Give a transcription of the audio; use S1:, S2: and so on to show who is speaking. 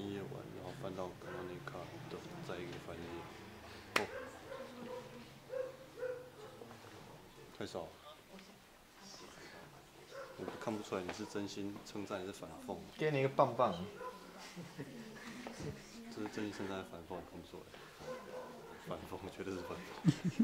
S1: 页完，然后翻到刚刚那卡的再一个翻页。哦，太少了。我看不出来你是真心称赞还是反讽。
S2: 给你一个棒棒。
S1: 这是真心称赞还是反讽？看不出来。反讽，绝对是反讽。